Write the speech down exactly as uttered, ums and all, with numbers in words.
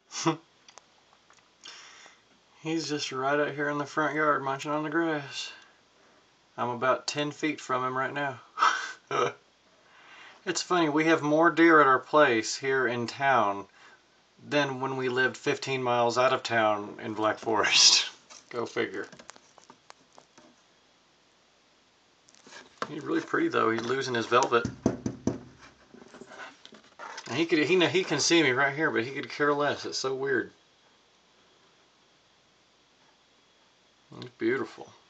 He's just right out here in the front yard munching on the grass. I'm about ten feet from him right now. It's funny, we have more deer at our place here in town than when we lived fifteen miles out of town in Black Forest. Go figure. He's really pretty though. He's losing his velvet. And he could he he can see me right here, but he could care less. It's so weird. He's beautiful.